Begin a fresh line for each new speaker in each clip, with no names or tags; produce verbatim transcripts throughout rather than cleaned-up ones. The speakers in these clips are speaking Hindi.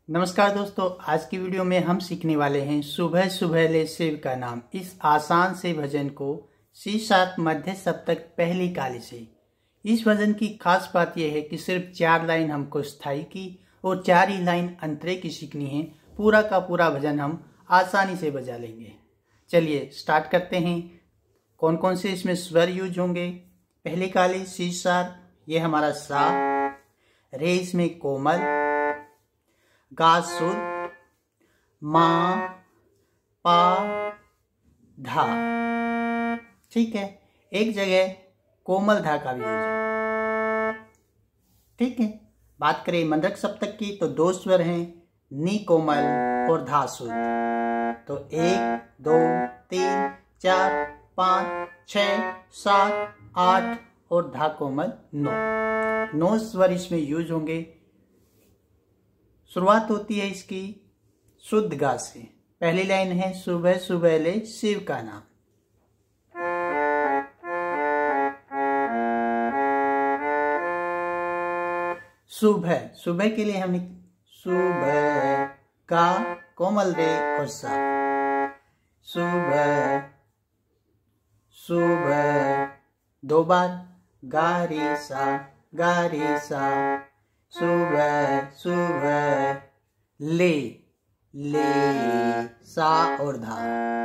नमस्कार दोस्तों, आज की वीडियो में हम सीखने वाले हैं सुबह सुबह ले शिव का नाम। इस आसान से भजन को सी सात मध्य सप्तक पहली काली से। इस भजन की खास बात यह है कि सिर्फ चार लाइन हमको स्थाई की और चार ही लाइन अंतरे की सीखनी है। पूरा का पूरा भजन हम आसानी से बजा लेंगे। चलिए स्टार्ट करते हैं। कौन कौन से इसमें स्वर यूज होंगे? पहली काली सी सात, ये हमारा सा। रे इसमें कोमल, गा शुद्ध, मा, पा, धा। ठीक है, एक जगह कोमल धा का भी यूज है। ठीक है, बात करें मंद्रक सप्तक की तो दो स्वर हैं, नी कोमल और धा शुद्ध। तो एक, दो, तीन, चार, पाँच, छः, सात, आठ और धा कोमल नौ। नौ स्वर इसमें यूज होंगे। शुरुआत होती है इसकी शुद्ध गा से। पहली लाइन है सुबह सुबह ले शिव का नाम। सुबह, सुबह के लिए हमने सुबह का कोमल रे और सा। सुबह सुबह दो बार गा रे सा, गा रे सा। सुबह सुबह ले, ले सा और धा।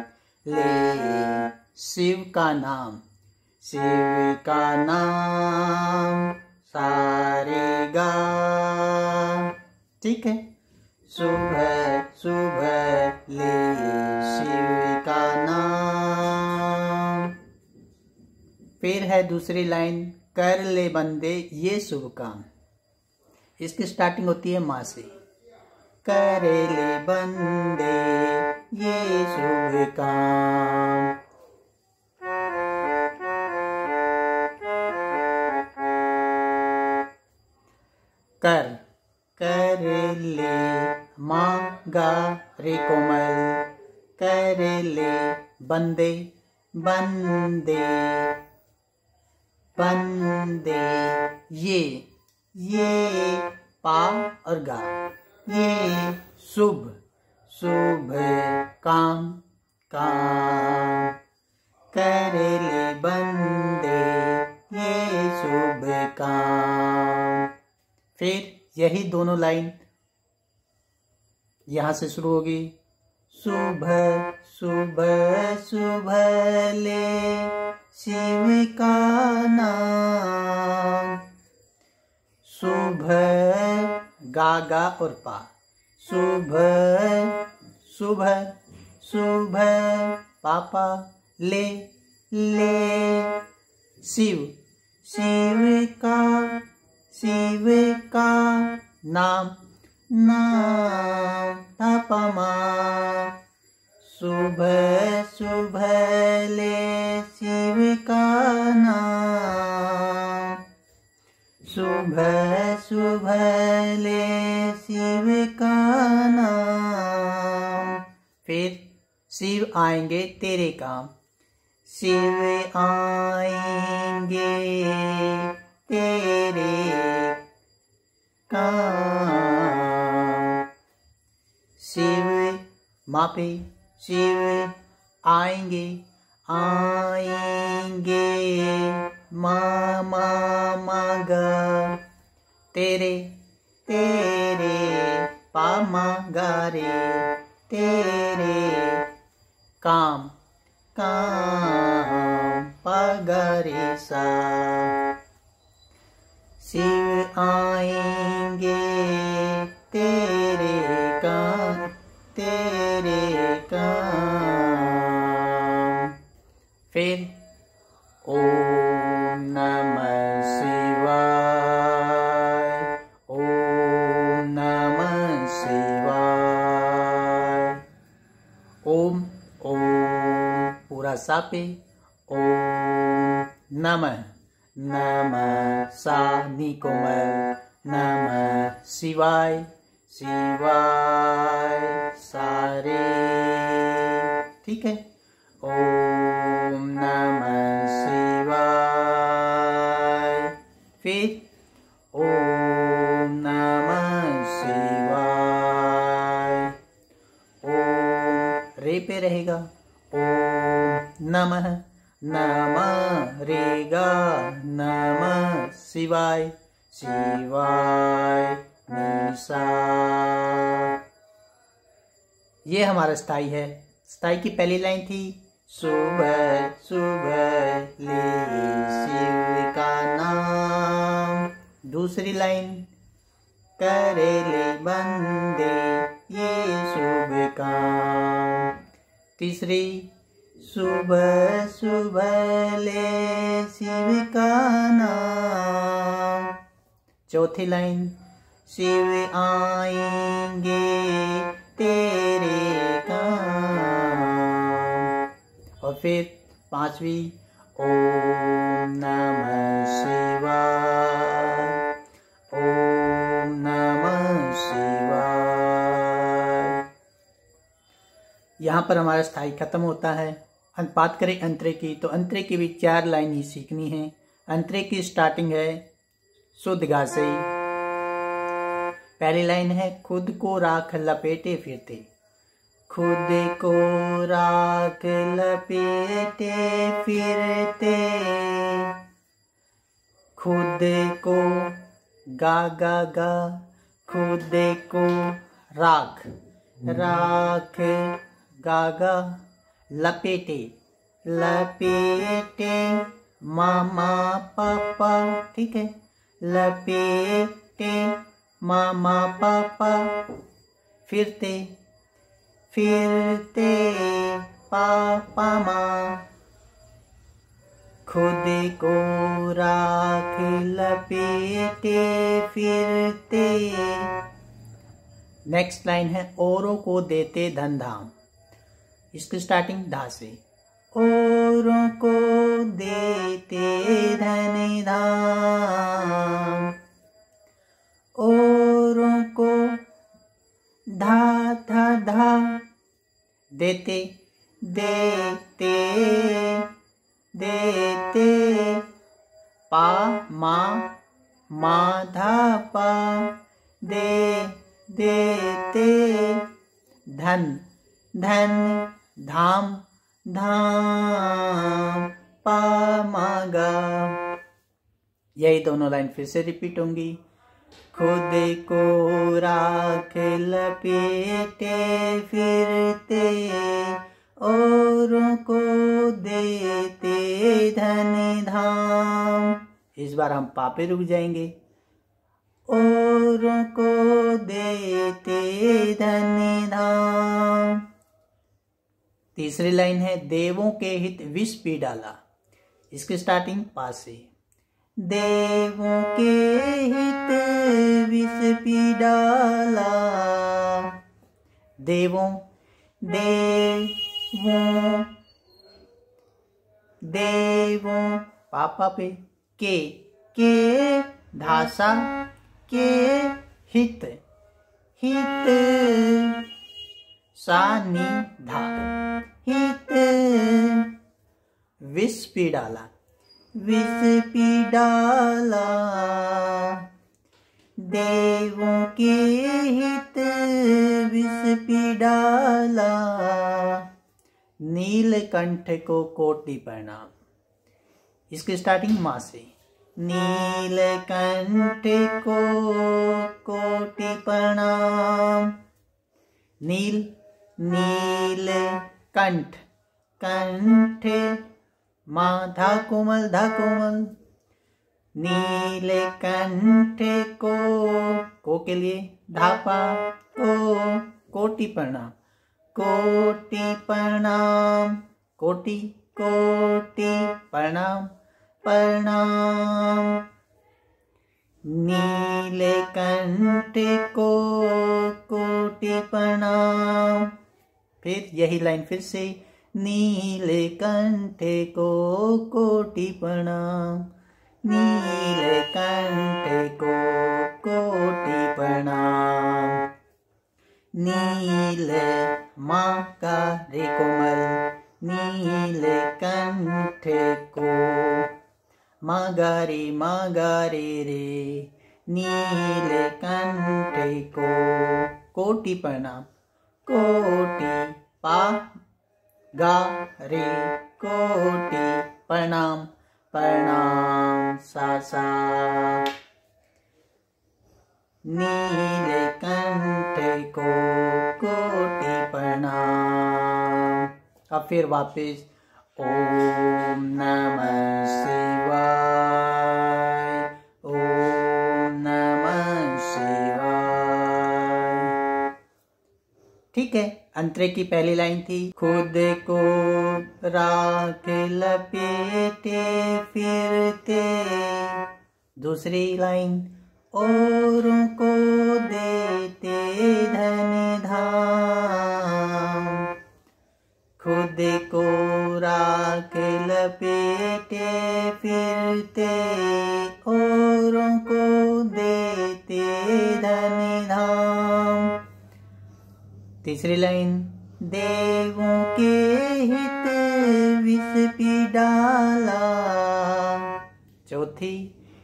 ले शिव का नाम, शिव का नाम सारे गा। ठीक है, सुबह सुबह ले शिव का नाम। फिर है दूसरी लाइन, कर ले बंदे ये शुभ काम। इसकी स्टार्टिंग होती है माँ से। करे ले बंदे ये शुभ काम। कर, कर ले माँ गा रे कोमल। कर ले बंदे, बंदे बंदे ये, ये पा और गा। ये शुभ, शुभ काम, काम। करे ले बंदे ये शुभ काम। फिर यही दोनों लाइन यहां से शुरू होगी। सुबह सुबह सुबह ले शिव का नाम। सुबह गा गा और पा। सुबह सुबह सुबह पापा ले, ले शिव, शिव का, शिव का नाम, नाम पापा माँ। सुबह सुबह ले शिव का नाम। सुबह सुबह ले शिव का नाम। फिर शिव आएंगे तेरे काम। शिव आएंगे तेरे काम। शिव मापे, शिव आएंगे, आएंगे मा मा मा गा। तेरे, तेरे पा मा गा रे। तेरे काम, काम पा गा रे सा। शिव आएंगे तेरे काम, तेरे काम। फिर ओम नमः शिवाय, ओम नमः शिवाय। ओम, ओम पूरा सा पे। ओम नमः, नमः सा नी कोमल। नमः शिवाय, शिवाय सारे। ठीक है, ओम नमः शिवाय। फिर ओम नमः शिवाय। रे पे रहेगा। ओम नमः, नमः रे गा, नमः शिवाय, शिवाय निशा। ये हमारा स्थाई है। स्थाई की पहली लाइन थी सुबह सुबह ले शिव का नाम। दूसरी लाइन करे ले बंदे ये शुभ काम। तीसरी सुबह सुबह ले शिव का नाम। चौथी लाइन शिव आएंगे तेरे काम। और फिर पांचवी ओम नमः शिवाय, ओम नमः शिवाय। यहाँ पर हमारा स्थाई खत्म होता है। बात करें अंतरे की, तो अंतरे की भी चार लाइन ही सीखनी है। अंतरे की स्टार्टिंग है शुद्ध गा से। पहली लाइन है खुद को राख लपेटे फिरते, खुद को राख लपेटे फिरते, खुद को गा गा गा, खुद को राख राख गा गा, लपेटे लपेटे मामा पापा, ठीक है, लपेटे मामा पापा, फिरते फिरते पापा माँ, खुद को राख लपेटे फिरते। नेक्स्ट लाइन है औरों को देते धन धाम। इसकी स्टार्टिंग धा से। औरों को देते धन धाम, औरों को धा धा धा, देते देते देते, पा मा मा धा पा, दे देते, धन धन, धाम धाम, पा मा गा। यही दोनों लाइन फिर से रिपीट होंगी। खुद को राख लपेटे फिरते, औरों को देते धन धाम। इस बार हम पा पे रुक जाएंगे। औरों को देते धन धाम। तीसरी लाइन है देवों के हित विष पी डाला। इसकी स्टार्टिंग पा से। देवों के हित विष पी डाला, देवों देवों देवों, पापा पे के के धासा, के हित हित, सानी धा, हित विष पी डाला, विष पी डाला, देवों के हित विष पी डाला, नीलकंठ को कोटि प्रणाम। इसकी स्टार्टिंग माँ से। नीलकंठ को कोटि प्रणाम। नील नील कंठ, कंठ माँ धा कोमल, धा कोमल, नीलकंठ को, को के लिए धापा, को कोटि प्रणाम, कोटि प्रणाम, कोटि कोटि प्रणाम प्रणाम, नीलकंठ को कोटि प्रणाम। फिर यही लाइन फिर से। नीलकंठ को कोटि प्रणाम, नीलकंठ को कोटि प्रणाम। नील माँ का रे कोमल, नीलकंठ को, माँ गा रे माँ गा रे रे, नीलकंठ को कोटि प्रणाम, कोटि पा गा रे कोटि प्रणाम प्रणाम सा सा। नीलकंठ को कोटि प्रणाम। अब फिर वापिस ओम नमः शिवाय, ओम नमः शिवाय। ठीक है, अंतरे की पहली लाइन थी खुद को राख लपेटे फिरते। दूसरी लाइन औरों को देते धन धाम। खुद को राख लपेटे फिरते, औरों को देते धन धाम। तीसरी लाइन देवों के हित विष पी डाला। चौथी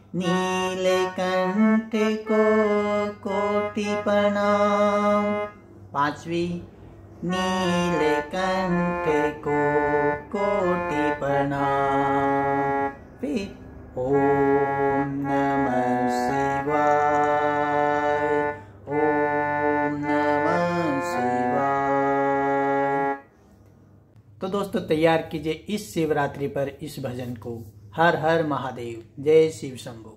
नीलकंठ को कोटि प्रणाम। पांचवी नीलकंठ को कोटि प्रणाम। फिर ओम नमः शिवाय, ओम नमः शिवाय। तो दोस्तों तैयार कीजिए इस शिवरात्रि पर इस भजन को। हर हर महादेव, जय शिव शंभू।